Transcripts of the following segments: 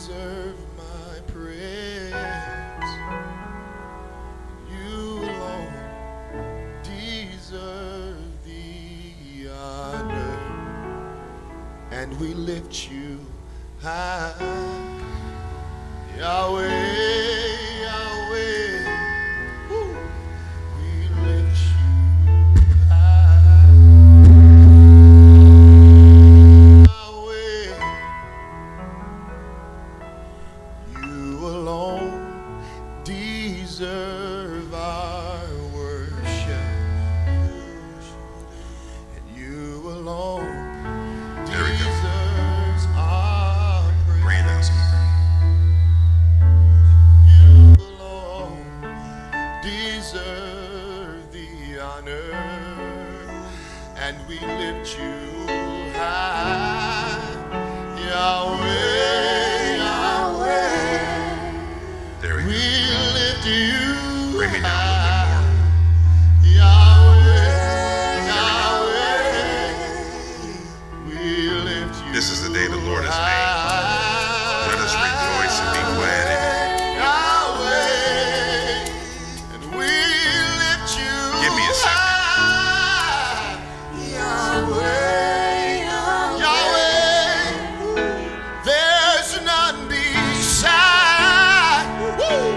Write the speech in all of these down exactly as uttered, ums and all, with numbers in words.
deserve my praise. You alone deserve the honor, and we lift you high, Yahweh. Deserve our worship, and you alone deserves our praise. You alone deserve the honor, and we lift you high, Yahweh. Bring me down a little bit more. Yahweh, Yahweh, we lift you. This is the day the Lord has made. Let us rejoice and be glad in it. Yahweh, and we lift you. Give me a second. Yahweh, Yahweh, there's none beside. Woo.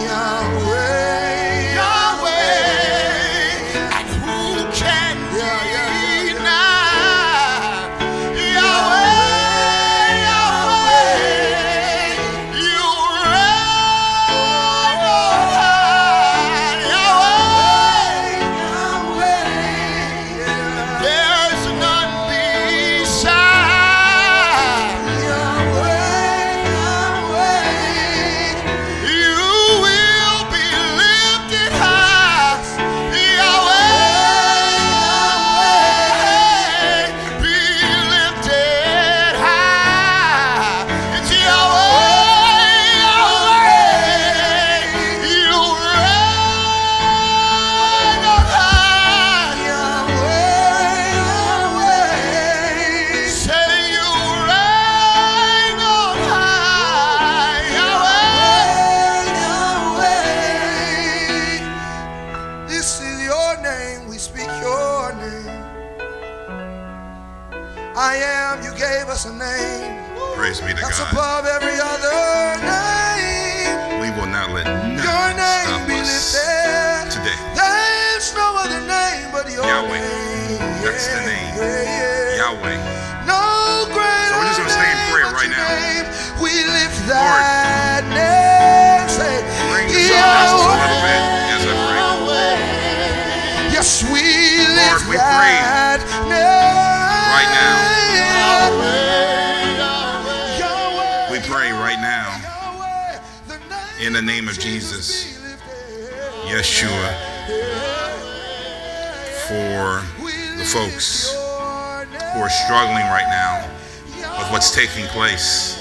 I am, you gave us a name. Praise be to that's God. Above every other name. We will not let nothing your name stop be us lifted today. There's no other name but your Yahweh. name. That's the name. Yeah, yeah. Yahweh. No greater so we're just going to stay in prayer right now. Name. We lift that Lord, name. Say, bring the sun down just a little bit as I pray. Yes, we lift Lord, we that pray name. Right now. Yahweh, Yahweh, we pray right now in the name of Jesus, Yeshua, for the folks who are struggling right now with what's taking place.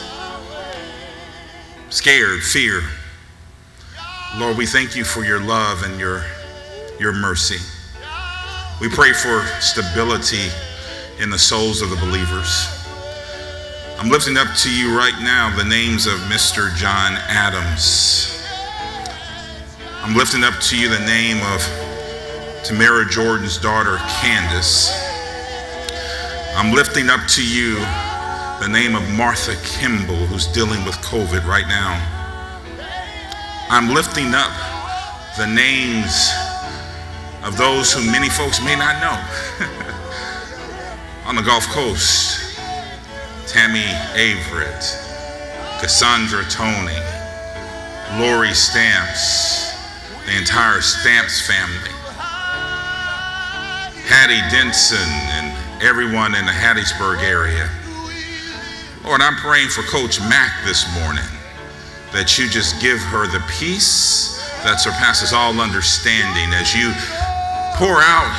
Scared, fear. Lord, we thank you for your love and your, your mercy. We pray for stability in the souls of the believers. I'm lifting up to you right now the names of Mister John Adams. I'm lifting up to you the name of Tamara Jordan's daughter, Candace. I'm lifting up to you the name of Martha Kimball, who's dealing with COVID right now. I'm lifting up the names of those who many folks may not know. On the Gulf Coast, Tammy Averett, Cassandra Tony, Lori Stamps, the entire Stamps family, Hattie Denson and everyone in the Hattiesburg area. Lord, I'm praying for Coach Mack this morning, that you just give her the peace that surpasses all understanding as you pour out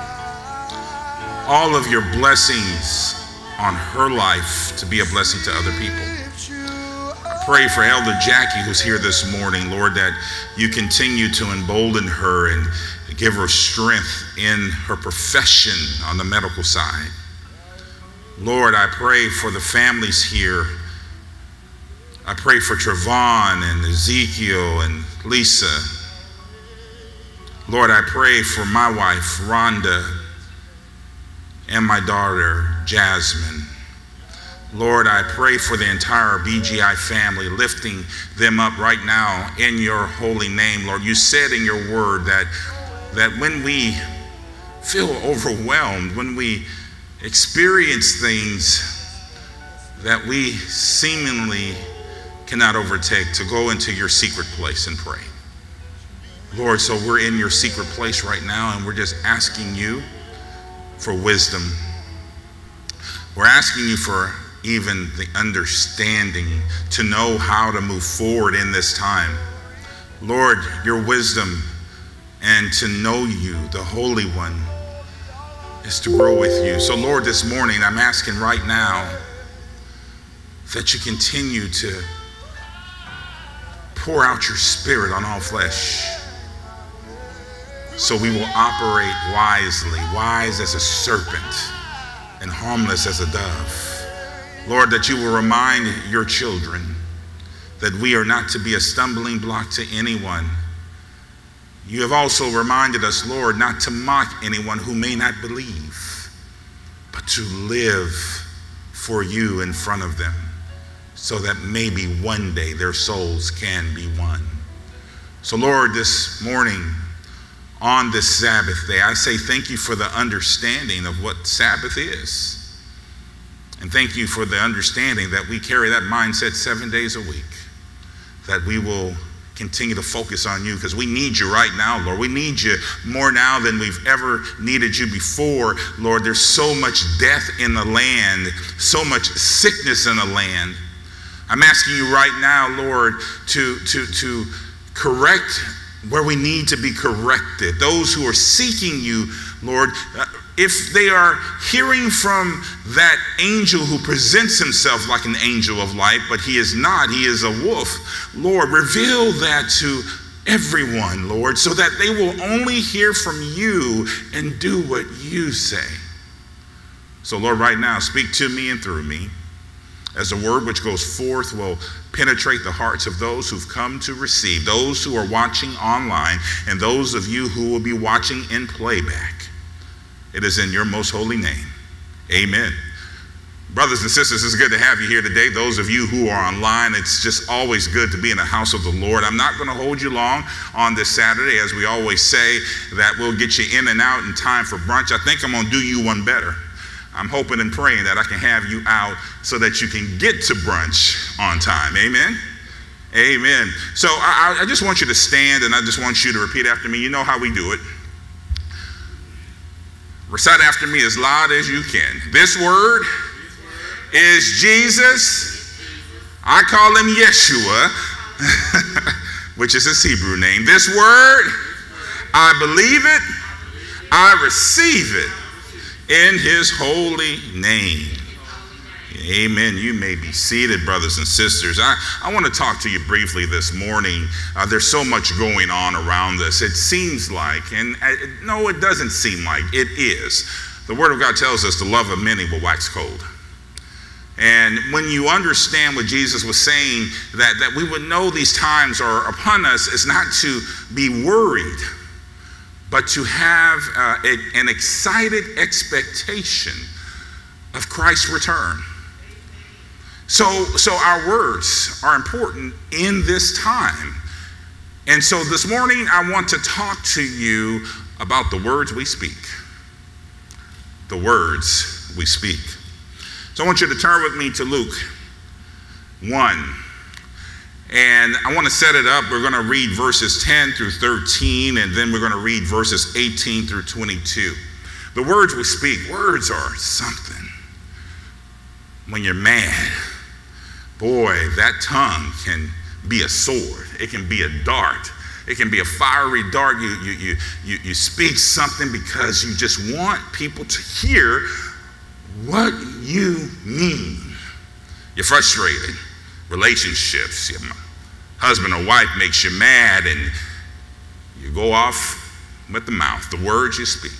all of your blessings on her life to be a blessing to other people. I pray for Elder Jackie, who's here this morning, Lord, that you continue to embolden her and give her strength in her profession on the medical side. Lord, I pray for the families here I pray for Trevon and Ezekiel and Lisa. Lord, I pray for my wife, Rhonda, and my daughter, Jasmine. Lord, I pray for the entire B G I family, lifting them up right now in your holy name. Lord, you said in your word that, that when we feel overwhelmed, when we experience things that we seemingly cannot overtake, to go into your secret place and pray. Lord, so we're in your secret place right now, and we're just asking you for wisdom. We're asking you for even the understanding to know how to move forward in this time. Lord, your wisdom and to know you, the Holy One, is to grow with you. So Lord, this morning I'm asking right now that you continue to pour out your Spirit on all flesh, so we will operate wisely, wise as a serpent and harmless as a dove. Lord, that you will remind your children that we are not to be a stumbling block to anyone. You have also reminded us, Lord, not to mock anyone who may not believe, but to live for you in front of them, so that maybe one day their souls can be won. So Lord, this morning, on this Sabbath day, I say thank you for the understanding of what Sabbath is. And thank you for the understanding that we carry that mindset seven days a week, that we will continue to focus on you, because we need you right now, Lord. We need you more now than we've ever needed you before, Lord. There's so much death in the land, so much sickness in the land. I'm asking you right now, Lord, to, to, to correct where we need to be corrected. Those who are seeking you, Lord, uh, if they are hearing from that angel who presents himself like an angel of light, but he is not, he is a wolf, Lord, reveal that to everyone, Lord, so that they will only hear from you and do what you say. So, Lord, right now, speak to me and through me, as the word which goes forth will penetrate the hearts of those who've come to receive, those who are watching online, and those of you who will be watching in playback. It is in your most holy name. Amen. Brothers and sisters, it's good to have you here today. Those of you who are online, it's just always good to be in the house of the Lord. I'm not going to hold you long on this Saturday. As we always say, that we'll get you in and out in time for brunch. I think I'm going to do you one better. I'm hoping and praying that I can have you out so that you can get to brunch on time. Amen? Amen. So I, I just want you to stand, and I just want you to repeat after me. You know how we do it. Recite after me as loud as you can. This word is Jesus. I call him Yeshua, which is his Hebrew name. This word, I believe it, I receive it in his holy name. Amen. You may be seated, brothers and sisters. I, I want to talk to you briefly this morning. Uh, there's so much going on around us. It seems like, and uh, no, it doesn't seem like, it is. The Word of God tells us the love of many will wax cold. And when you understand what Jesus was saying, that, that we would know these times are upon us, is not to be worried, but to have uh, a, an excited expectation of Christ's return. So, so our words are important in this time. And so this morning I want to talk to you about the words we speak. The words we speak. So I want you to turn with me to Luke one. And I want to set it up. We're going to read verses ten through thirteen, and then we're going to read verses eighteen through twenty-two. The words we speak, words are something. When you're mad, boy, that tongue can be a sword. It can be a dart. It can be a fiery dart. You, you, you, you, you speak something because you just want people to hear what you mean. You're frustrated. Relationships, your husband or wife makes you mad, and you go off with the mouth, the words you speak.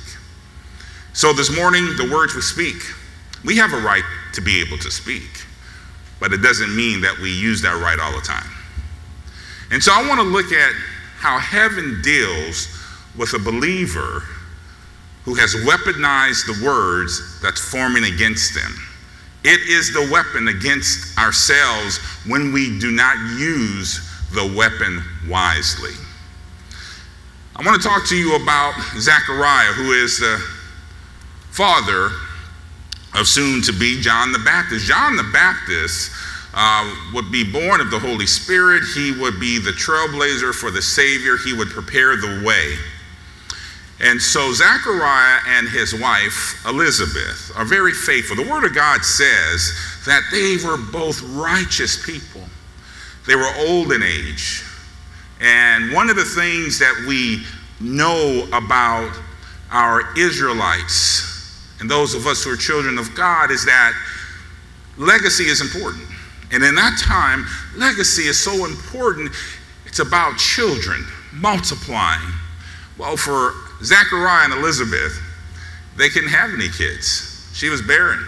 So this morning, the words we speak, we have a right to be able to speak. but it doesn't mean that we use that right all the time. And so I want to look at how heaven deals with a believer who has weaponized the words that's forming against them. It is the weapon against ourselves when we do not use the weapon wisely. I want to talk to you about Zechariah, who is the father of soon-to-be John the Baptist. John the Baptist uh, would be born of the Holy Spirit. He would be the trailblazer for the Savior. He would prepare the way. And so Zechariah and his wife, Elizabeth, are very faithful. The Word of God says that they were both righteous people. They were old in age. And one of the things that we know about our Israelites and those of us who are children of God is that legacy is important. And in that time, legacy is so important. It's about children multiplying. Well, for Zechariah and Elizabeth, they couldn't have any kids. She was barren.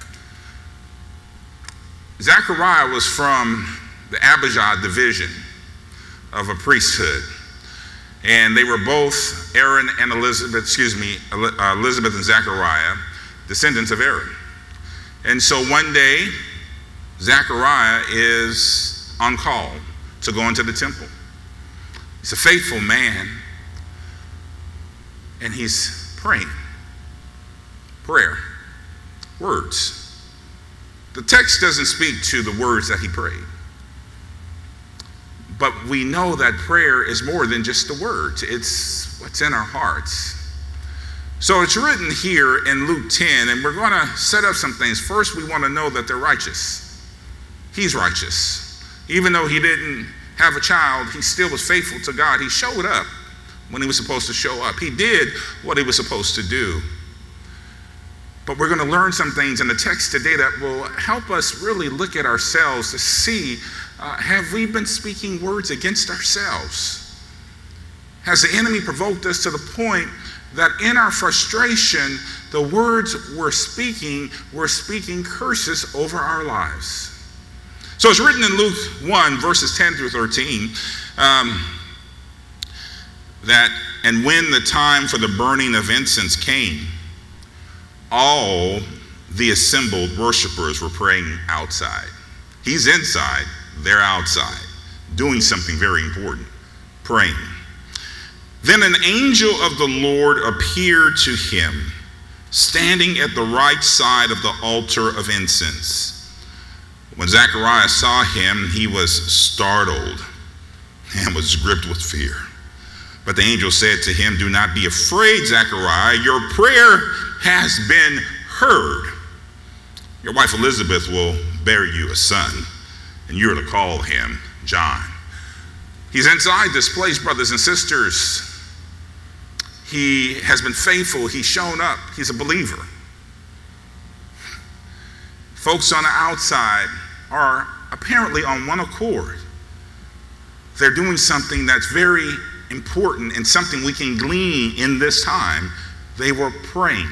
Zechariah was from the Abijah division of a priesthood. And they were both Aaron and Elizabeth, excuse me, Elizabeth and Zechariah, descendants of Aaron. And so one day, Zechariah is on call to go into the temple. He's a faithful man, and he's praying. Prayer. Words. The text doesn't speak to the words that he prayed. But we know that prayer is more than just the words. It's what's in our hearts. So it's written here in Luke ten, and we're going to set up some things. First, we want to know that they're righteous. He's righteous. Even though he didn't have a child, he still was faithful to God. He showed up when he was supposed to show up. He did what he was supposed to do. But we're going to learn some things in the text today that will help us really look at ourselves to see, uh, have we been speaking words against ourselves? Has the enemy provoked us to the point that in our frustration, the words we're speaking, we're speaking curses over our lives? So it's written in Luke one, verses ten through thirteen, um, that, and when the time for the burning of incense came, all the assembled worshipers were praying outside. He's inside, they're outside, doing something very important, praying. Then an angel of the Lord appeared to him, standing at the right side of the altar of incense. When Zechariah saw him, he was startled and was gripped with fear. But the angel said to him, "Do not be afraid, Zechariah. Your prayer has been heard. Your wife Elizabeth will bear you a son, and you're to call him John." He's inside this place, brothers and sisters. He has been faithful. He's shown up. He's a believer. Folks on the outside are apparently on one accord. They're doing something that's very important and something we can glean in this time. They were praying.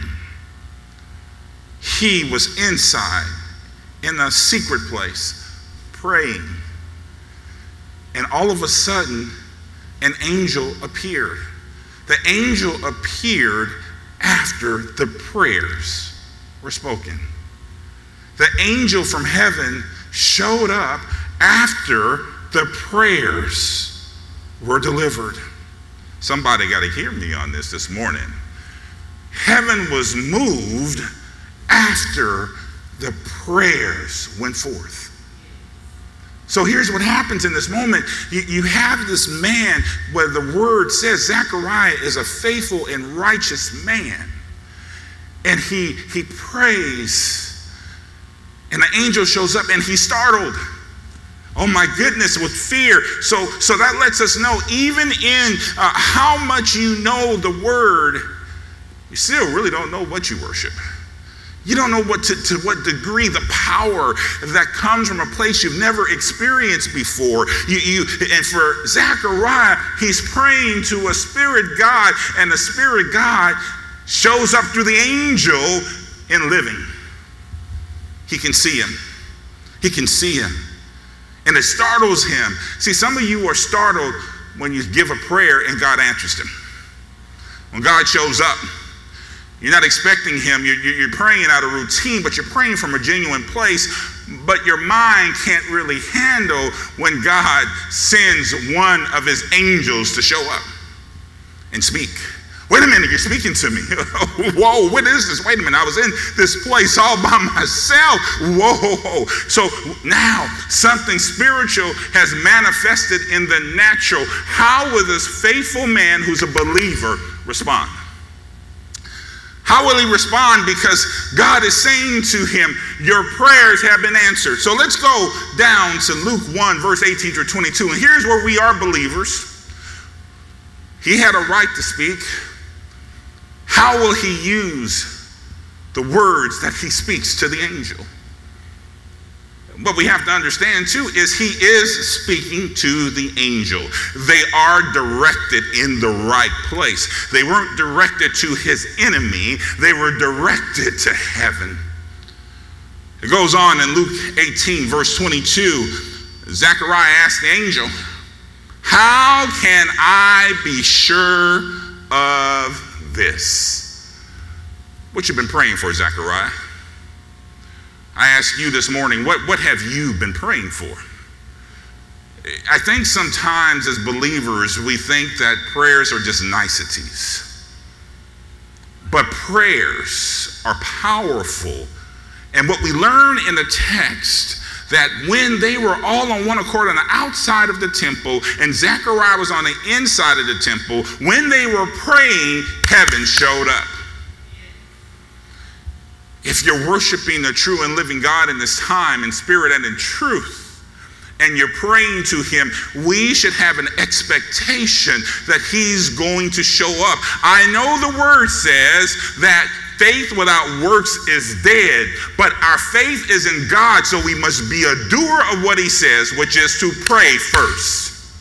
He was inside in a secret place praying. And all of a sudden, an angel appeared. The angel appeared after the prayers were spoken. The angel from heaven showed up after the prayers were delivered. Somebody got to hear me on this this morning. Heaven was moved after the prayers went forth. So here's what happens in this moment. You, you have this man where the word says Zechariah is a faithful and righteous man. And he, he prays. And the angel shows up and he's startled. Oh my goodness, with fear. So, so that lets us know, even in uh, how much you know the word, you still really don't know what you worship. You don't know what to, to what degree the power that comes from a place you've never experienced before. You, you, and for Zechariah, he's praying to a spirit God, and the spirit God shows up through the angel in living. He can see him. He can see him. And it startles him. See, some of you are startled when you give a prayer and God answers them. When God shows up, you're not expecting him. You're, you're praying out of routine, but you're praying from a genuine place. But your mind can't really handle when God sends one of his angels to show up and speak. Wait a minute, you're speaking to me. Whoa, what is this? Wait a minute, I was in this place all by myself. Whoa. So now something spiritual has manifested in the natural. How will this faithful man who's a believer respond? How will he respond? Because God is saying to him, your prayers have been answered. So let's go down to Luke one, verse eighteen through twenty-two. And here's where we are believers. He had a right to speak. How will he use the words that he speaks to the angel? What we have to understand too is he is speaking to the angel. They are directed in the right place. They weren't directed to his enemy. They were directed to heaven. It goes on in Luke eighteen, verse twenty-two. Zechariah asked the angel, how can I be sure of this? What you've been praying for, Zechariah? I ask you this morning, what, what have you been praying for? I think sometimes as believers, we think that prayers are just niceties. But prayers are powerful. And what we learn in the text, that when they were all on one accord on the outside of the temple and Zechariah was on the inside of the temple, when they were praying, heaven showed up. If you're worshiping the true and living God in this time in spirit and in truth, and you're praying to him, we should have an expectation that he's going to show up. I know the word says that faith without works is dead, but our faith is in God, so we must be a doer of what he says, which is to pray first.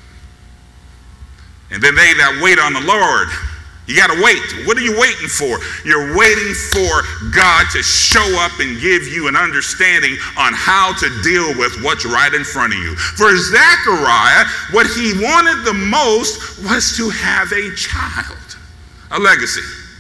And then they that wait on the Lord, you got to wait. What are you waiting for? You're waiting for God to show up and give you an understanding on how to deal with what's right in front of you. For Zechariah, what he wanted the most was to have a child, a legacy.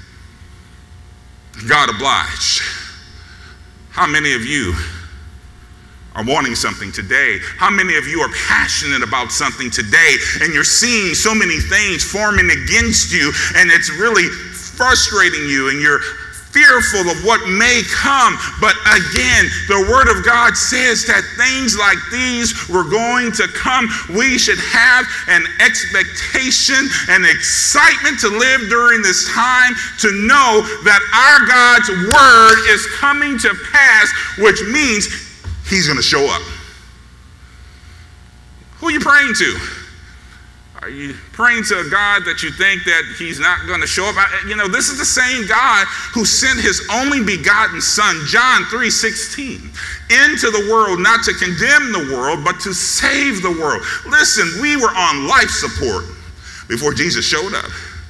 God obliged. How many of you are wanting something today? How many of you are passionate about something today and you're seeing so many things forming against you and it's really frustrating you and you're fearful of what may come? But again, the word of God says that things like these were going to come. We should have an expectation and excitement to live during this time, to know that our God's word is coming to pass, which means he's going to show up. Who are you praying to? Are you praying to a God that you think that he's not going to show up? You know, this is the same God who sent his only begotten son, John three sixteen, into the world, not to condemn the world, but to save the world. Listen, we were on life support before Jesus showed up.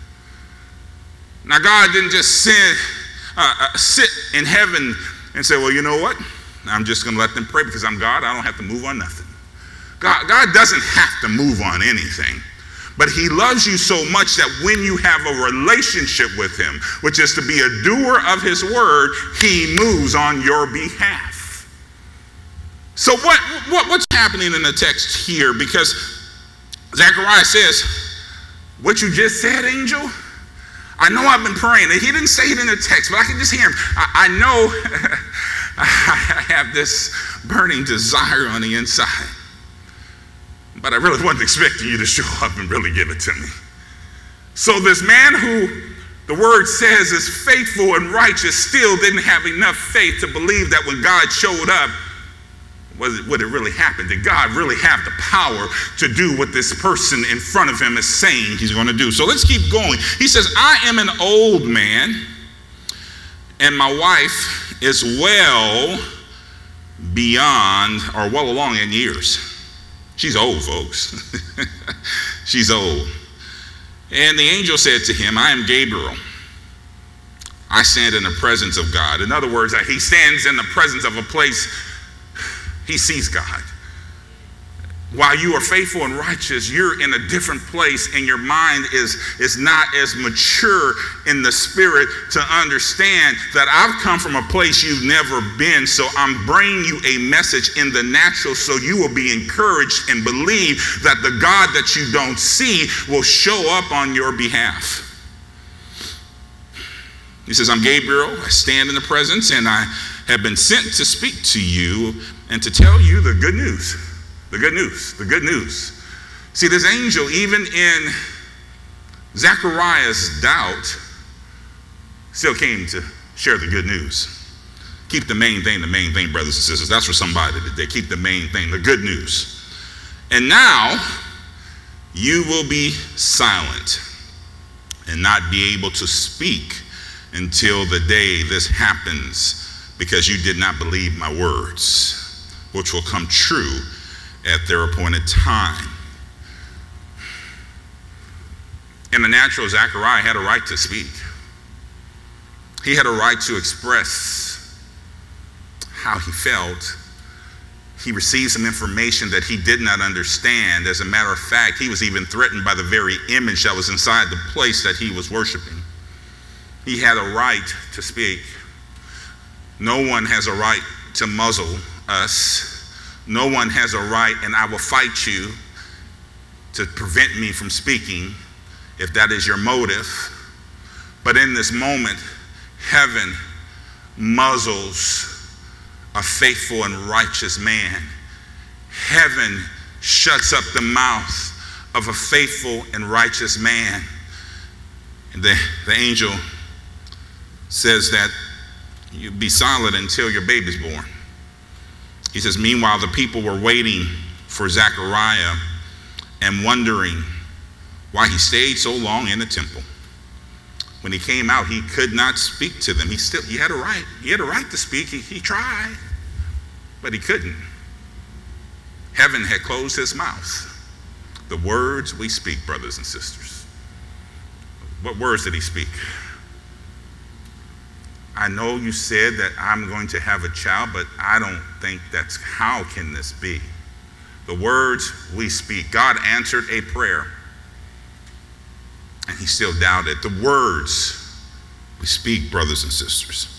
Now, God didn't just sit, uh, uh, sit in heaven and say, well, you know what? I'm just going to let them pray because I'm God. I don't have to move on nothing. God, God doesn't have to move on anything. But he loves you so much that when you have a relationship with him, which is to be a doer of his word, he moves on your behalf. So what, what, what's happening in the text here? Because Zechariah says, what you just said, angel, I know I've been praying. And he didn't say it in the text, but I can just hear him. I, I know I have this burning desire on the inside. But I really wasn't expecting you to show up and really give it to me. So this man who the word says is faithful and righteous still didn't have enough faith to believe that when God showed up, was it, would it really happen? Did God really have the power to do what this person in front of him is saying he's going to do? So let's keep going. He says, I am an old man, and my wife is well beyond or well along in years. She's old, folks. She's old. And the angel said to him, I am Gabriel. I stand in the presence of God. In other words, he stands in the presence of a place He sees God. While you are faithful and righteous, you're in a different place, and your mind is, is not as mature in the spirit to understand that I've come from a place you've never been, so I'm bringing you a message in the natural so you will be encouraged and believe that the God that you don't see will show up on your behalf. He says, I'm Gabriel, I stand in the presence, and I have been sent to speak to you and to tell you the good news. The good news, the good news. See, this angel, even in Zechariah's doubt, still came to share the good news. Keep the main thing, the main thing, brothers and sisters. That's for somebody today. Keep the main thing, the good news. And now, you will be silent and not be able to speak until the day this happens, because you did not believe my words, which will come true at their appointed time. In the natural, Zechariah had a right to speak. He had a right to express how he felt. He received some information that he did not understand. As a matter of fact, he was even threatened by the very image that was inside the place that he was worshiping. He had a right to speak. No one has a right to muzzle us. No one has a right, and I will fight you to prevent me from speaking if that is your motive. But in this moment, heaven muzzles a faithful and righteous man. Heaven shuts up the mouth of a faithful and righteous man. And the, the angel says that you be silent until your baby's born. He says, meanwhile, the people were waiting for Zechariah and wondering why he stayed so long in the temple. When he came out, he could not speak to them. He still, he had a right. He had a right to speak. He, he tried, but he couldn't. Heaven had closed his mouth. The words we speak, brothers and sisters. What words did he speak? I know you said that I'm going to have a child, but I don't think that's, how can this be? The words we speak. God answered a prayer, and he still doubted. The words we speak, brothers and sisters.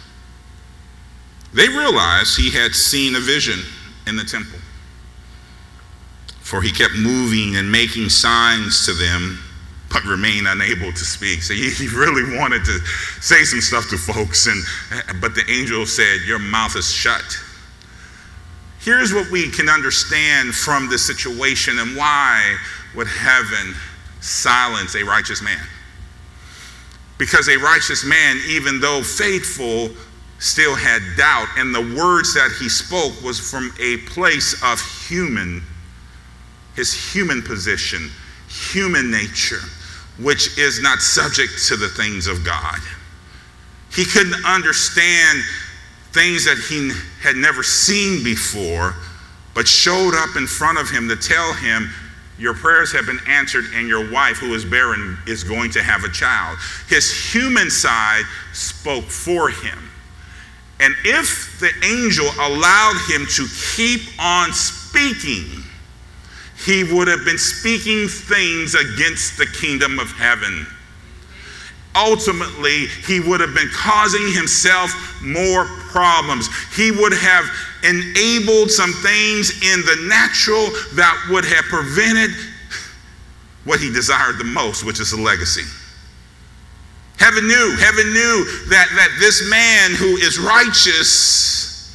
They realized he had seen a vision in the temple, for he kept moving and making signs to them, but remained unable to speak. So he, he really wanted to say some stuff to folks, and but the angel said, your mouth is shut. Here's what we can understand from this situation, and why would heaven silence a righteous man? Because a righteous man, even though faithful, still had doubt, and the words that he spoke was from a place of human, his human position, human nature, which is not subject to the things of God. He couldn't understand things that he had never seen before, but showed up in front of him to tell him, your prayers have been answered, and your wife, who is barren, is going to have a child. His human side spoke for him. And if the angel allowed him to keep on speaking, he would have been speaking things against the kingdom of heaven. Ultimately, he would have been causing himself more problems. He would have enabled some things in the natural that would have prevented what he desired the most, which is a legacy. Heaven knew, heaven knew that, that this man who is righteous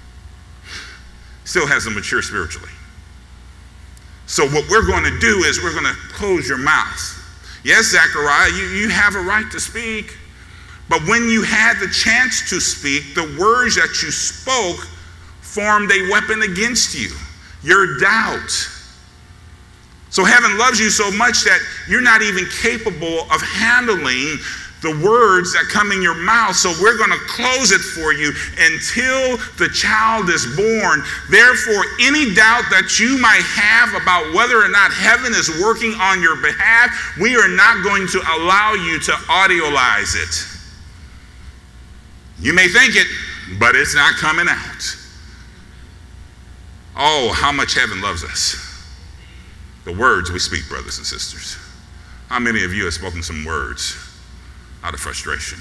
still hasn't matured spiritually. So what we're going to do is we're going to close your mouth. Yes, Zechariah, you, you have a right to speak. But when you had the chance to speak, the words that you spoke formed a weapon against you. Your doubt. So heaven loves you so much that you're not even capable of handling the words that come in your mouth. So we're going to close it for you until the child is born. Therefore, any doubt that you might have about whether or not heaven is working on your behalf, we are not going to allow you to audiolize it. You may think it, but it's not coming out. Oh, how much heaven loves us. The words we speak, brothers and sisters. How many of you have spoken some words out of frustration?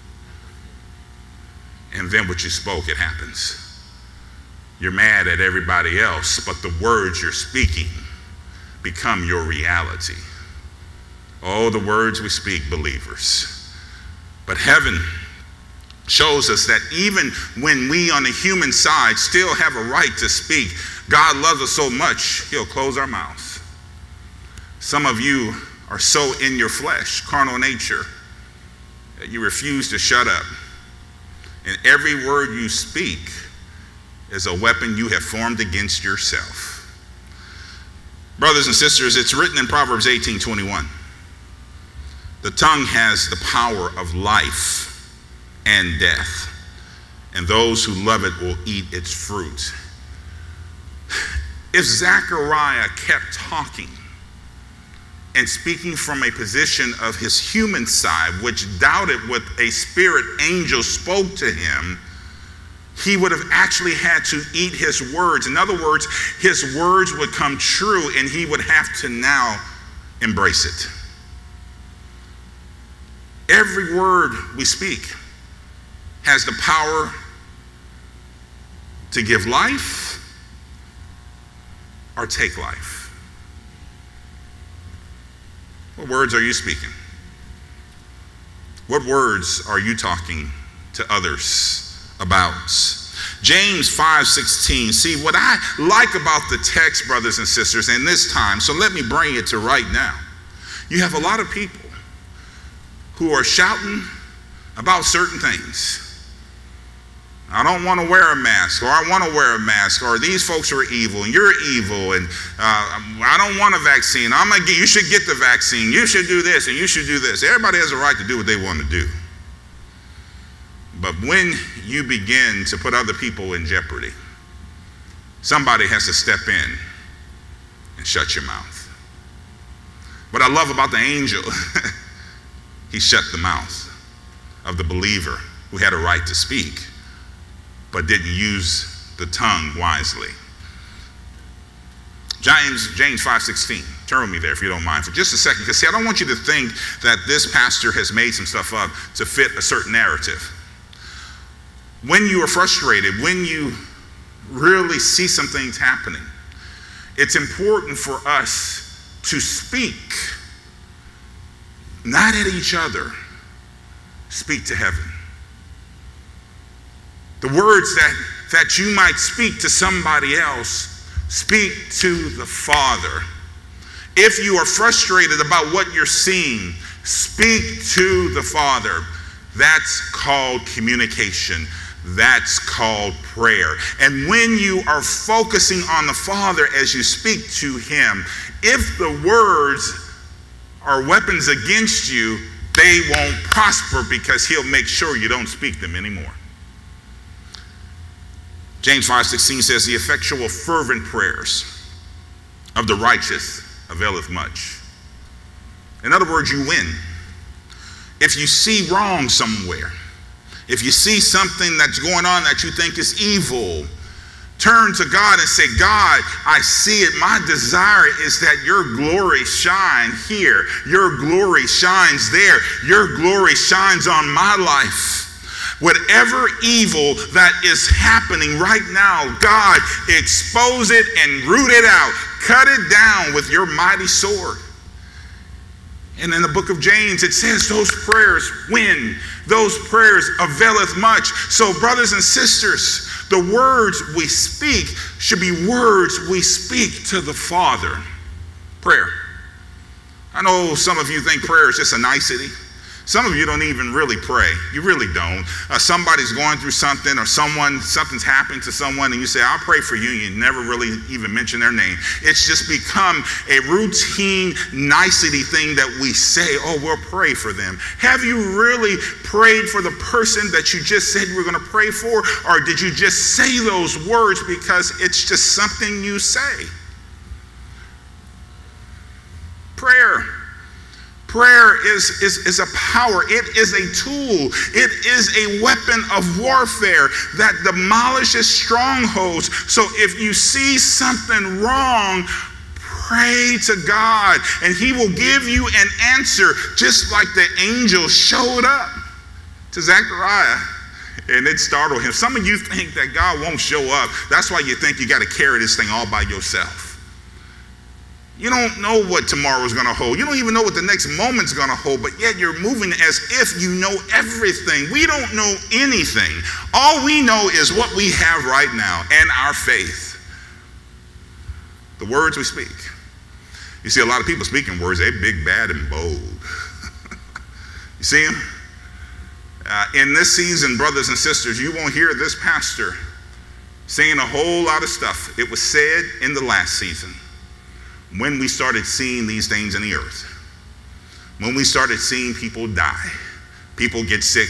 And then what you spoke, it happens. You're mad at everybody else, but the words you're speaking become your reality. Oh, the words we speak, believers. But heaven shows us that even when we on the human side still have a right to speak, God loves us so much, he'll close our mouths. Some of you are so in your flesh, carnal nature, that you refuse to shut up. And every word you speak is a weapon you have formed against yourself. Brothers and sisters, it's written in Proverbs eighteen twenty-one. The tongue has the power of life and death, and those who love it will eat its fruit. If Zechariah kept talking and speaking from a position of his human side, which doubted what a spirit angel spoke to him, he would have actually had to eat his words. In other words, his words would come true and he would have to now embrace it. Every word we speak has the power to give life or take life. What words are you speaking? What words are you talking to others about? James five sixteen. See, what I like about the text, brothers and sisters, in this time, so let me bring it to right now. You have a lot of people who are shouting about certain things. I don't want to wear a mask, or I want to wear a mask, or these folks are evil, and you're evil, and uh, I don't want a vaccine. I'm gonna get, you should get the vaccine. You should do this, and you should do this. Everybody has a right to do what they want to do. But when you begin to put other people in jeopardy, somebody has to step in and shut your mouth. What I love about the angel, he shut the mouth of the believer who had a right to speak, but didn't use the tongue wisely. James, James five sixteen. Turn with me there if you don't mind for just a second, because see, I don't want you to think that this pastor has made some stuff up to fit a certain narrative. When you are frustrated, when you really see some things happening, it's important for us to speak, not at each other, speak to heaven. The words that, that you might speak to somebody else, speak to the Father. If you are frustrated about what you're seeing, speak to the Father. That's called communication. That's called prayer. And when you are focusing on the Father as you speak to him, if the words are weapons against you, they won't prosper because he'll make sure you don't speak them anymore. James five sixteen says, the effectual fervent prayers of the righteous availeth much. In other words, you win. If you see wrong somewhere, if you see something that's going on that you think is evil, turn to God and say, God, I see it. My desire is that your glory shine here. Your glory shines there. Your glory shines on my life. Whatever evil that is happening right now, God, expose it and root it out. Cut it down with your mighty sword. And in the book of James, it says those prayers win. Those prayers availeth much. So brothers and sisters, the words we speak should be words we speak to the Father. Prayer. I know some of you think prayer is just a nicety. Some of you don't even really pray. You really don't. Uh, somebody's going through something, or someone, something's happened to someone, and you say, I'll pray for you, and you never really even mention their name. It's just become a routine nicety thing that we say, oh, we'll pray for them. Have you really prayed for the person that you just said you were going to pray for, or did you just say those words because it's just something you say? Prayer. Prayer is, is, is a power. It is a tool. It is a weapon of warfare that demolishes strongholds. So if you see something wrong, pray to God, and he will give you an answer, just like the angel showed up to Zechariah, and it startled him. Some of you think that God won't show up. That's why you think you got to carry this thing all by yourself. You don't know what tomorrow's going to hold. You don't even know what the next moment's going to hold, but yet you're moving as if you know everything. We don't know anything. All we know is what we have right now and our faith. The words we speak. You see a lot of people speaking words. They're big, bad, and bold. You see them? Uh, in this season, brothers and sisters, you won't hear this pastor saying a whole lot of stuff. It was said in the last season, when we started seeing these things in the earth, when we started seeing people die, people get sick,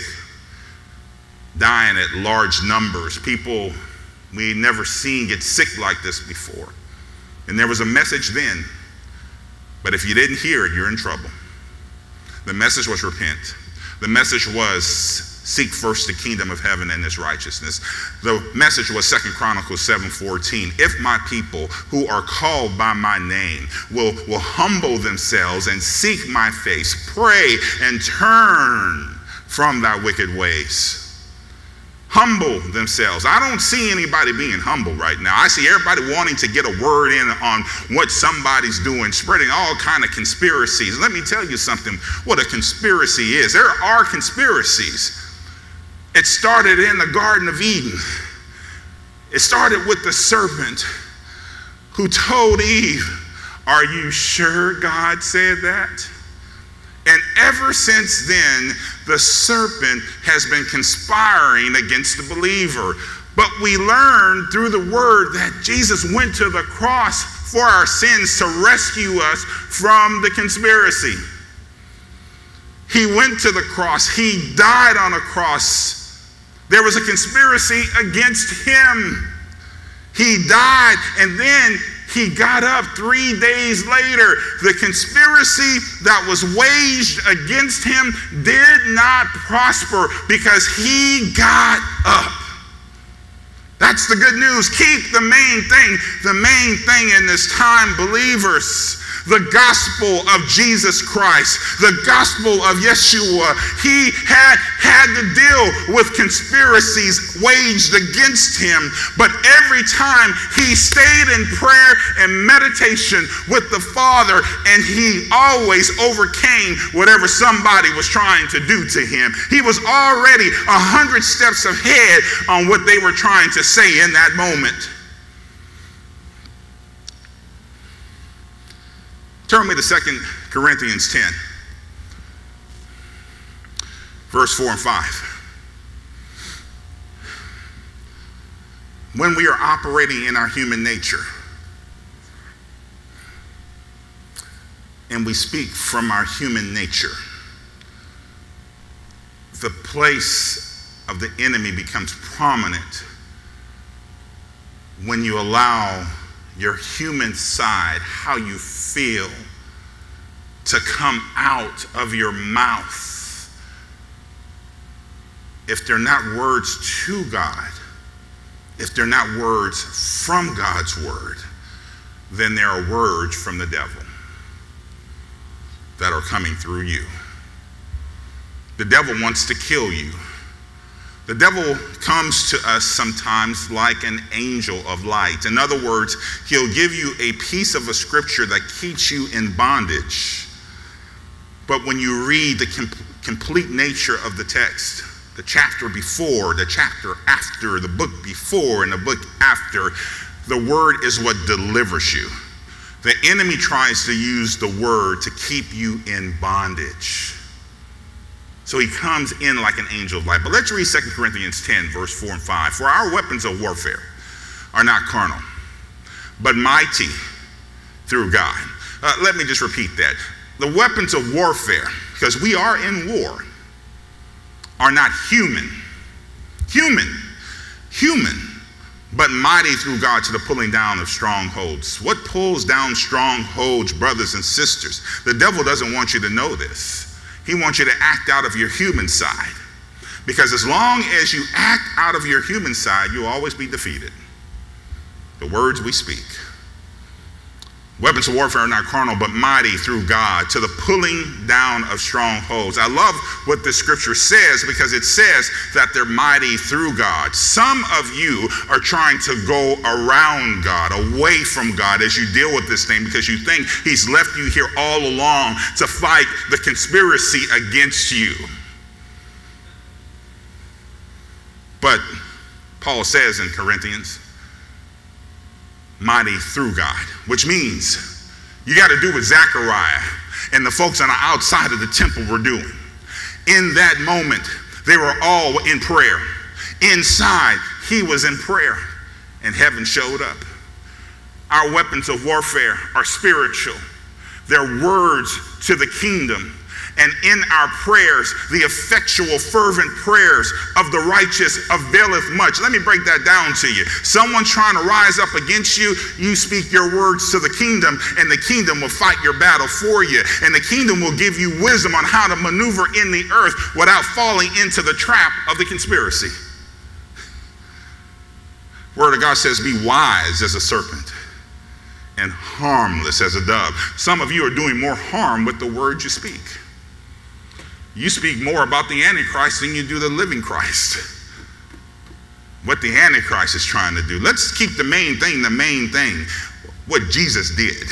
dying at large numbers, people we never seen get sick like this before. And there was a message then, but if you didn't hear it, you're in trouble. The message was repent. The message was seek first the kingdom of heaven and its righteousness. The message was Second Chronicles seven fourteen. If my people who are called by my name will, will humble themselves and seek my face, pray and turn from thy wicked ways. Humble themselves. I don't see anybody being humble right now. I see everybody wanting to get a word in on what somebody's doing, spreading all kind of conspiracies. Let me tell you something, what a conspiracy is. There are conspiracies. It started in the Garden of Eden. It started with the serpent who told Eve, are you sure God said that? And ever since then, the serpent has been conspiring against the believer. But we learned through the word that Jesus went to the cross for our sins to rescue us from the conspiracy. He went to the cross. He died on a cross. There was a conspiracy against him. He died, and then he got up three days later. The conspiracy that was waged against him did not prosper because he got up. That's the good news. Keep the main thing. The main thing in this time, believers, the gospel of Jesus Christ, the gospel of Yeshua. He had had to deal with conspiracies waged against him, but every time he stayed in prayer and meditation with the Father, and he always overcame whatever somebody was trying to do to him. He was already a hundred steps ahead on what they were trying to say in that moment. Turn me to Second Corinthians ten, verse four and five. When we are operating in our human nature and we speak from our human nature, the place of the enemy becomes prominent when you allow your human side, how you feel, to come out of your mouth. If they're not words to God, if they're not words from God's word, then there are words from the devil that are coming through you. The devil wants to kill you. The devil comes to us sometimes like an angel of light. In other words, he'll give you a piece of a scripture that keeps you in bondage. But when you read the com- complete nature of the text, the chapter before, the chapter after, the book before, and the book after, the word is what delivers you. The enemy tries to use the word to keep you in bondage. So he comes in like an angel of light. But let's read Second Corinthians ten, verse four and five. For our weapons of warfare are not carnal, but mighty through God. Uh, let me just repeat that. The weapons of warfare, because we are in war, are not human. Human. Human. but mighty through God to the pulling down of strongholds. What pulls down strongholds, brothers and sisters? The devil doesn't want you to know this. He wants you to act out of your human side. Because as long as you act out of your human side, you'll always be defeated. The words we speak. Weapons of warfare are not carnal, but mighty through God to the pulling down of strongholds. I love what the scripture says, because it says that they're mighty through God. Some of you are trying to go around God, away from God as you deal with this thing, because you think he's left you here all along to fight the conspiracy against you. But Paul says in Corinthians, mighty through God, which means you got to do what Zechariah and the folks on the outside of the temple were doing. In that moment, they were all in prayer. Inside, he was in prayer, and heaven showed up. Our weapons of warfare are spiritual. They're words to the kingdom. And in our prayers, the effectual, fervent prayers of the righteous availeth much. Let me break that down to you. Someone trying to rise up against you, you speak your words to the kingdom, and the kingdom will fight your battle for you. And the kingdom will give you wisdom on how to maneuver in the earth without falling into the trap of the conspiracy. Word of God says, be wise as a serpent and harmless as a dove. Some of you are doing more harm with the words you speak. You speak more about the Antichrist than you do the living Christ. What the Antichrist is trying to do. Let's keep the main thing the main thing. What Jesus did.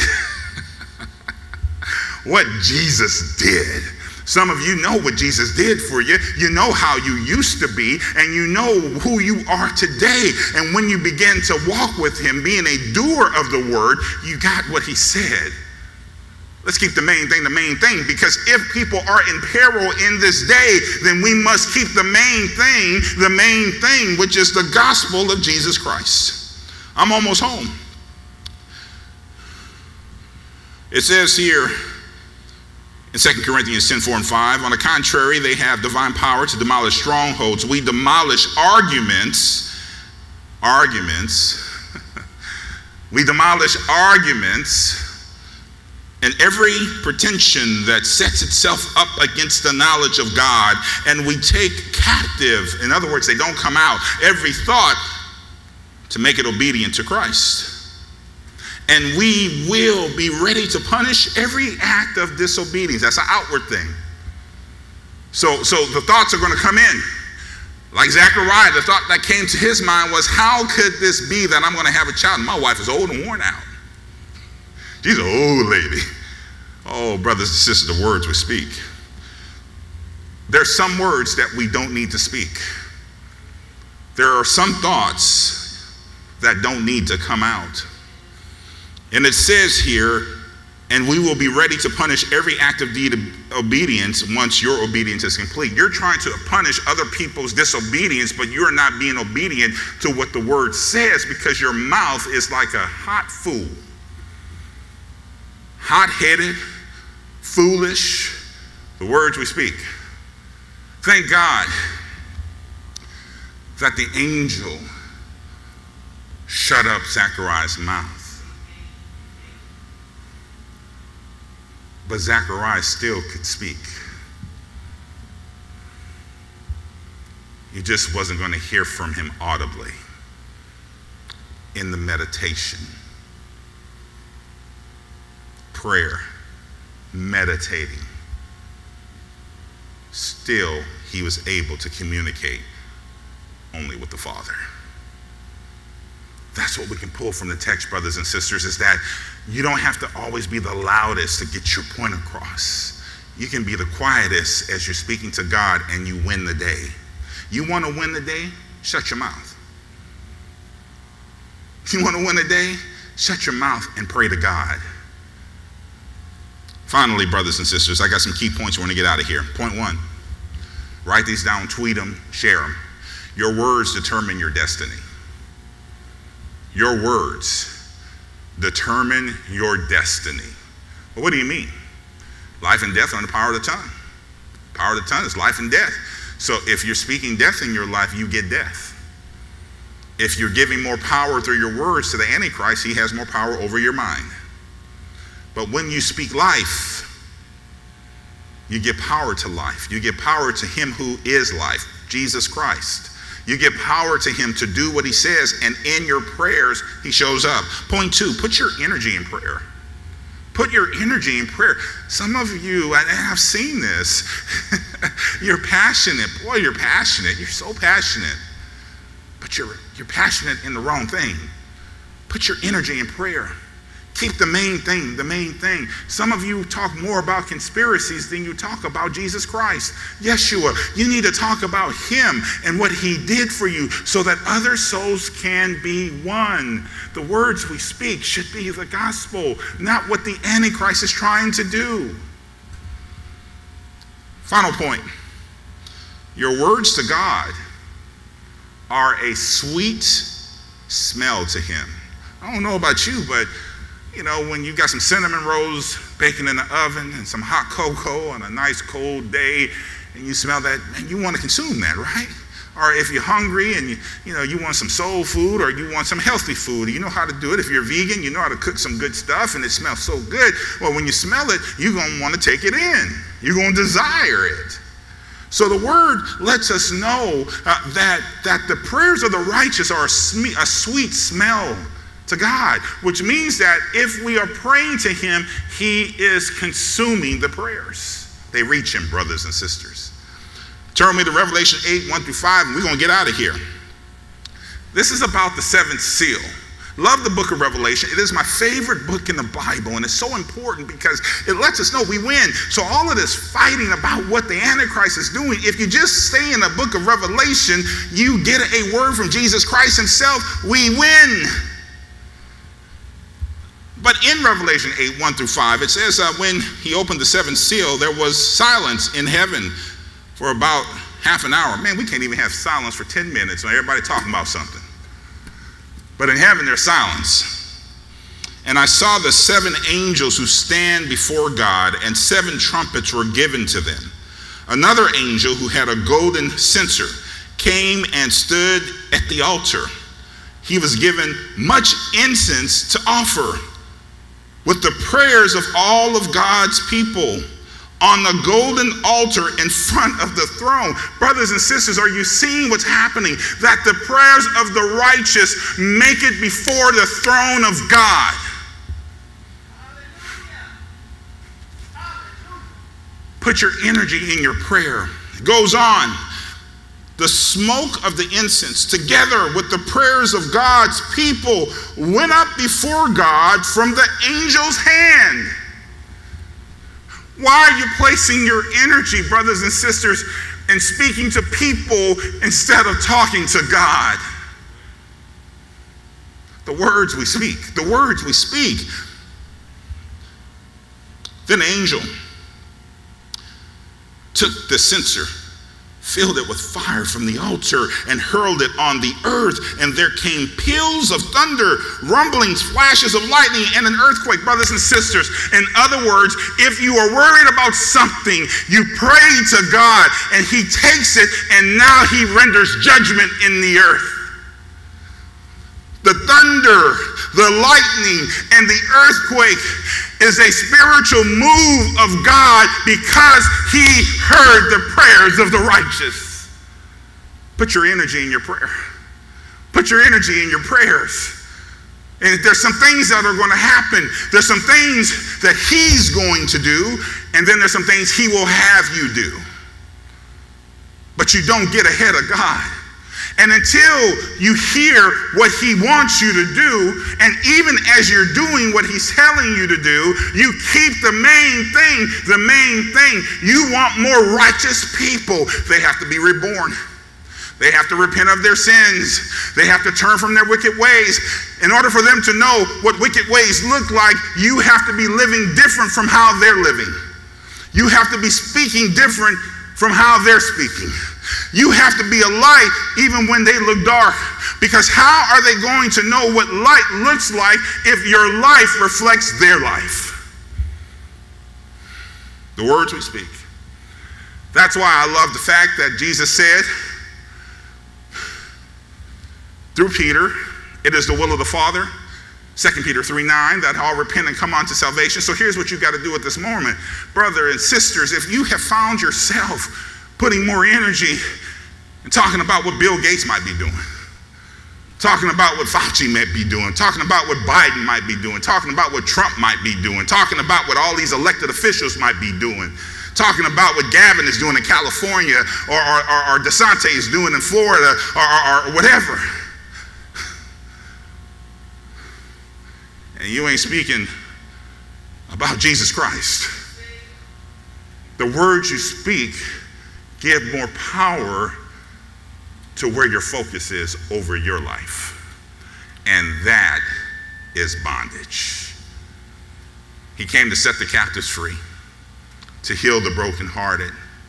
What Jesus did. Some of you know what Jesus did for you. You know how you used to be, and you know who you are today. And when you begin to walk with him, being a doer of the word, you got what he said. Let's keep the main thing the main thing, because if people are in peril in this day, then we must keep the main thing the main thing, which is the gospel of Jesus Christ. I'm almost home. It says here in Second Corinthians ten, four and five, on the contrary, they have divine power to demolish strongholds. We demolish arguments, arguments. We demolish arguments and every pretension that sets itself up against the knowledge of God, and we take captive, in other words, they don't come out, every thought to make it obedient to Christ. And we will be ready to punish every act of disobedience. That's an outward thing. So, so the thoughts are going to come in. Like Zechariah, the thought that came to his mind was, how could this be that I'm going to have a child? My wife is old and worn out. She's an old lady. Oh, brothers and sisters, the words we speak. There's some words that we don't need to speak. There are some thoughts that don't need to come out. And it says here, and we will be ready to punish every act of deed of obedience once your obedience is complete. You're trying to punish other people's disobedience, but you're not being obedient to what the word says, because your mouth is like a hot fool. Hot-headed, foolish, the words we speak. Thank God that the angel shut up Zechariah's mouth. But Zechariah still could speak. You just wasn't going to hear from him audibly in the meditation. Prayer, meditating, still he was able to communicate only with the Father. That's what we can pull from the text, brothers and sisters, is that you don't have to always be the loudest to get your point across. You can be the quietest as you're speaking to God, and you win the day. You want to win the day? Shut your mouth. You want to win the day? Shut your mouth and pray to God. Finally, brothers and sisters, I got some key points we want to get out of here. Point one, write these down, tweet them, share them. Your words determine your destiny. Your words determine your destiny. Well, what do you mean? Life and death are in the power of the tongue. Power of the tongue is life and death. So if you're speaking death in your life, you get death. If you're giving more power through your words to the Antichrist, he has more power over your mind. But when you speak life, you give power to life. You give power to him who is life, Jesus Christ. You give power to him to do what he says, and in your prayers, he shows up. Point two, put your energy in prayer. Put your energy in prayer. Some of you, and I've seen this, you're passionate. Boy, you're passionate. You're so passionate. But you're, you're passionate in the wrong thing. Put your energy in prayer. Keep the main thing, the main thing. Some of you talk more about conspiracies than you talk about Jesus Christ. Yeshua, you need to talk about him and what he did for you so that other souls can be won. The words we speak should be the gospel, not what the Antichrist is trying to do. Final point. Your words to God are a sweet smell to him. I don't know about you, but you know, when you got some cinnamon rolls baking in the oven and some hot cocoa on a nice cold day, and you smell that, man, you want to consume that, right? Or if you're hungry and you, you know, you want some soul food or you want some healthy food, you know how to do it. If you're vegan, you know how to cook some good stuff and it smells so good. Well, when you smell it, you're going to want to take it in. You're going to desire it. So the word lets us know uh, that, that the prayers of the righteous are a, sm- a sweet smell to God, which means that if we are praying to him, he is consuming the prayers. They reach him, brothers and sisters. Turn me to Revelation eight, one through five, and we're going to get out of here. This is about the seventh seal. Love the book of Revelation. It is my favorite book in the Bible, and it's so important because it lets us know we win. So all of this fighting about what the Antichrist is doing, if you just stay in the book of Revelation, you get a word from Jesus Christ himself, we win. But in Revelation eight, one through five, it says uh, when he opened the seventh seal, there was silence in heaven for about half an hour. Man, we can't even have silence for ten minutes when everybody talking about something. But in heaven, there's silence. And I saw the seven angels who stand before God, and seven trumpets were given to them. Another angel who had a golden censer came and stood at the altar. He was given much incense to offer, with the prayers of all of God's people on the golden altar in front of the throne. Brothers and sisters, are you seeing what's happening? That the prayers of the righteous make it before the throne of God. Put your energy in your prayer. It goes on. The smoke of the incense, together with the prayers of God's people, went up before God from the angel's hand. Why are you placing your energy, brothers and sisters, in speaking to people instead of talking to God? The words we speak, the words we speak. Then the angel took the censer, filled it with fire from the altar, and hurled it on the earth. And there came peals of thunder, rumblings, flashes of lightning, and an earthquake. Brothers and sisters, in other words, if you are worried about something, you pray to God, and he takes it, and now he renders judgment in the earth. The thunder, the lightning, and the earthquake is a spiritual move of God because he heard the prayers of the righteous. Put your energy in your prayer. Put your energy in your prayers. And there's some things that are going to happen. There's some things that he's going to do, and then there's some things he will have you do. But you don't get ahead of God. And until you hear what he wants you to do, and even as you're doing what he's telling you to do, you keep the main thing, the main thing. You want more righteous people. They have to be reborn. They have to repent of their sins. They have to turn from their wicked ways. In order for them to know what wicked ways look like, you have to be living different from how they're living. You have to be speaking different from how they're speaking. You have to be a light even when they look dark. Because how are they going to know what light looks like if your life reflects their life? The words we speak. That's why I love the fact that Jesus said, through Peter, it is the will of the Father, Second Peter three nine, that all repent and come unto salvation. So here's what you got to do at this moment. Brother and sisters, if you have found yourself putting more energy and talking about what Bill Gates might be doing, talking about what Fauci might be doing, talking about what Biden might be doing, talking about what Trump might be doing, talking about what all these elected officials might be doing, talking about what Gavin is doing in California, or, or, or, or DeSantis is doing in Florida, or, or, or whatever. And you ain't speaking about Jesus Christ. The words you speak give more power to where your focus is over your life. And that is bondage. He came to set the captives free, to heal the brokenhearted,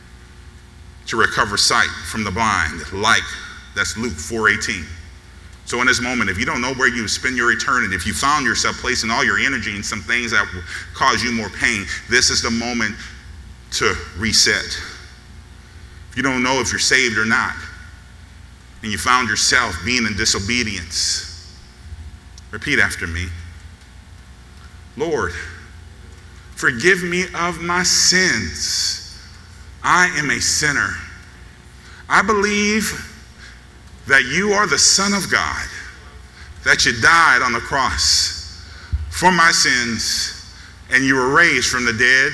to recover sight from the blind, like, that's Luke four eighteen. So in this moment, if you don't know where you spend your eternity, if you found yourself placing all your energy in some things that will cause you more pain, this is the moment to reset. If you don't know if you're saved or not, and you found yourself being in disobedience, repeat after me. Lord, forgive me of my sins. I am a sinner. I believe that you are the Son of God, that you died on the cross for my sins, and you were raised from the dead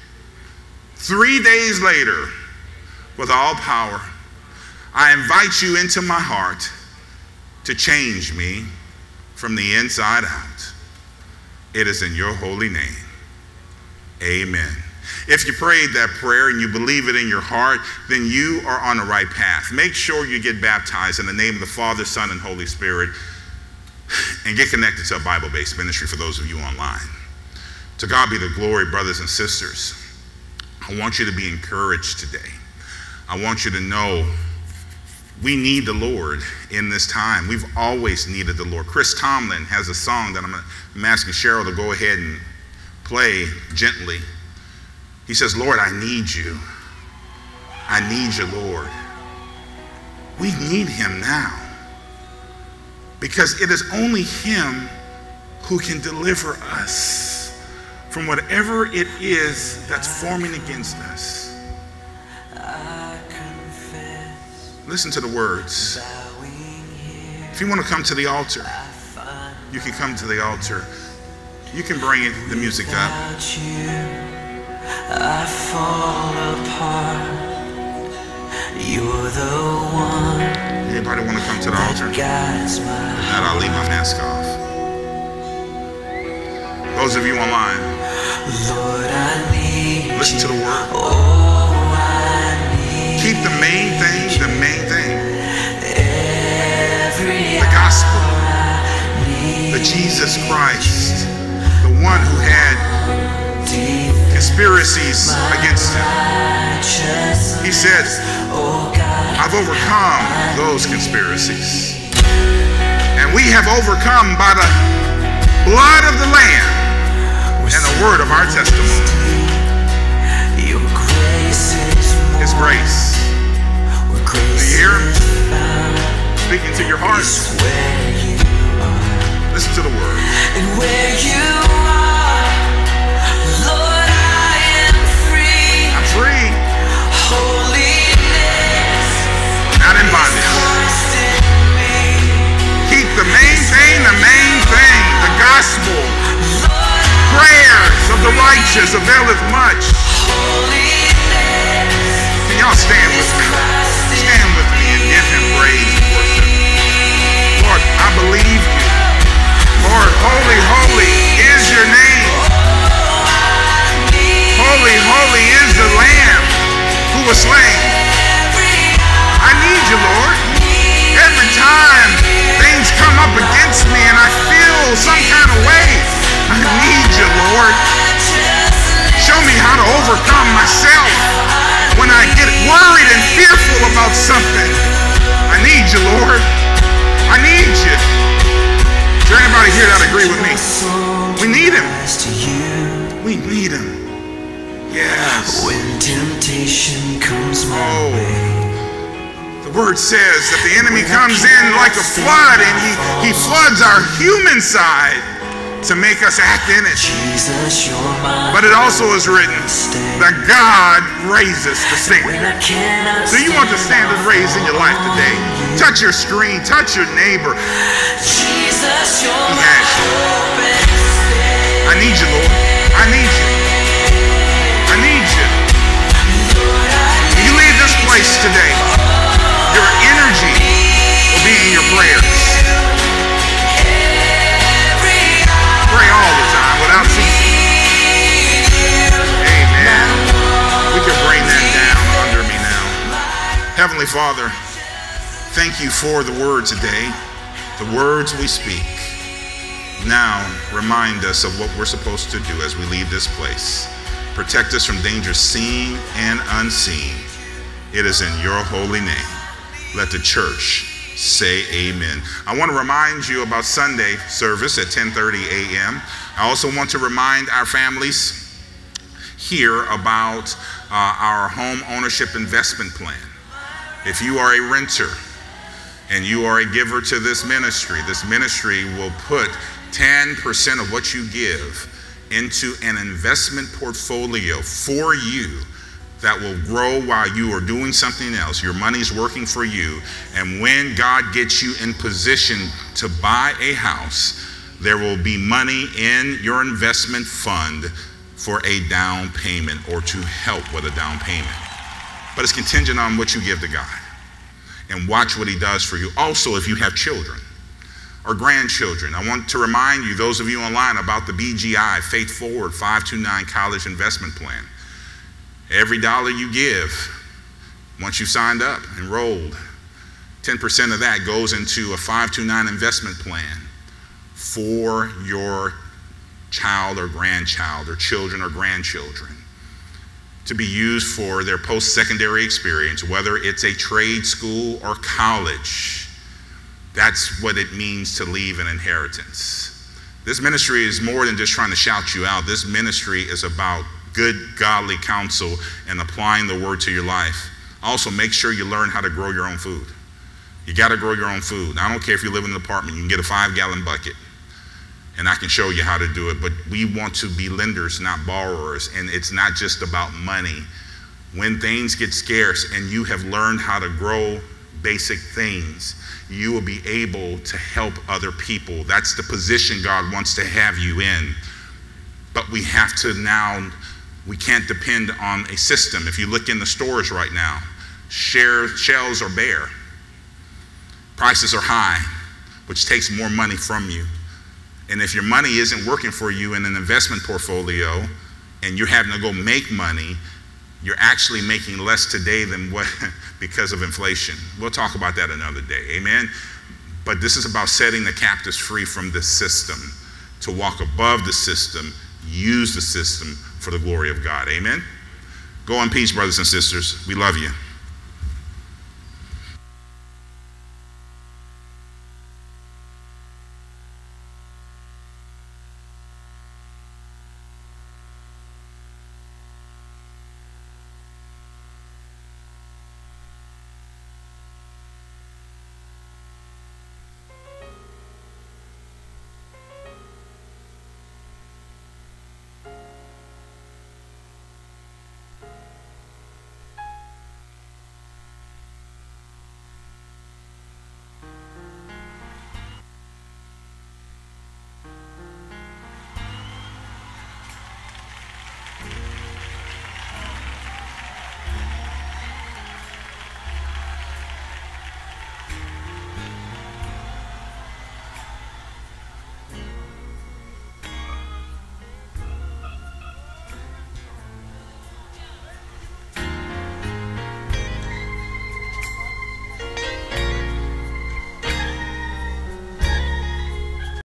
three days later with all power. I invite you into my heart to change me from the inside out. It is in your holy name. Amen. If you prayed that prayer and you believe it in your heart, then you are on the right path. Make sure you get baptized in the name of the Father, Son, and Holy Spirit, and get connected to a Bible-based ministry for those of you online. To God be the glory, brothers and sisters. I want you to be encouraged today. I want you to know we need the Lord in this time. We've always needed the Lord. Chris Tomlin has a song that I'm, I'm asking Cheryl to go ahead and play gently. He says, Lord, I need you. I need you, Lord. We need him now, because it is only him who can deliver us from whatever it is that's forming against us. Listen to the words. If you want to come to the altar, you can come to the altar. You can bring it, the music up. I fall apart. You're the one. Anybody want to come to the altar? If not, I'll leave my mask off. Those of you online, Lord, I need listen to the word. Oh, I need Keep the main thing, the main thing. every The gospel. I need The Jesus Christ. The one who had deep conspiracies against him. righteousness. He said, Oh God, I've overcome those conspiracies. And we have overcome by the blood of the Lamb and the word of our testimony. your grace is more. His grace. Where Do grace you hear him? is found Speaking to your heart. is where you are. Listen to the word. And where you are, Lord, I am free. I'm free, Holiness, not in bondage. Christ in me. Keep the main thing, the main thing, the gospel. Lord, Prayers of the righteous availeth much. holiness, Can y'all stand with me? Christ in Stand with me and give him praise and worship. Lord, I believe you. Lord, holy, holy is your name. Holy, holy is the Lamb who was slain. I need you, Lord. Every time things come up against me and I feel some kind of way, I need you, Lord. Show me how to overcome myself when I get worried and fearful about something. I need you, Lord. I need you. Is there anybody here that agree with me? We need him. We need him. Yes. When temptation comes my Oh. way, The word says that the enemy comes in like a flood, and he, he floods our human side to make us act in it. But it also is written that God raises the stand. Do you want the standard raised in your life today? Touch your screen, touch your neighbor. He has you. I need you, Lord. I need you. I need you. When you leave this place today, your energy will be in your prayers. Pray all the time without ceasing. Amen. We can bring that down under me now. Heavenly Father, thank you for the word today, the words we speak. Now remind us of what we're supposed to do as we leave this place. Protect us from danger seen and unseen. It is in your holy name. Let the church say amen. I want to remind you about Sunday service at ten thirty a m I also want to remind our families here about uh, our home ownership investment plan. If you are a renter and you are a giver to this ministry, this ministry will put ten percent of what you give into an investment portfolio for you that will grow while you are doing something else. Your money's working for you. And when God gets you in position to buy a house, there will be money in your investment fund for a down payment or to help with a down payment. But it's contingent on what you give to God. And watch what he does for you. Also, if you have children or grandchildren, I want to remind you, those of you online, about the B G I, Faith Forward five two nine College Investment Plan. Every dollar you give, once you signed up, enrolled, ten percent of that goes into a five two nine investment plan for your child or grandchild or children or grandchildren to be used for their post-secondary experience, whether it's a trade school or college. That's what it means to leave an inheritance. This ministry is more than just trying to shout you out. This ministry is about good, godly counsel and applying the word to your life. Also, make sure you learn how to grow your own food. You got to grow your own food. I don't care if you live in an apartment. You can get a five-gallon bucket, and I can show you how to do it. But we want to be lenders, not borrowers, and it's not just about money. When things get scarce and you have learned how to grow basic things, you will be able to help other people. That's the position God wants to have you in. But we have to now, we can't depend on a system. If you look in the stores right now, share, shelves are bare. Prices are high, which takes more money from you. And if your money isn't working for you in an investment portfolio and you're having to go make money, you're actually making less today than what, because of inflation. We'll talk about that another day, amen? But this is about setting the captives free from this system, to walk above the system, use the system for the glory of God, amen? Go in peace, brothers and sisters. We love you.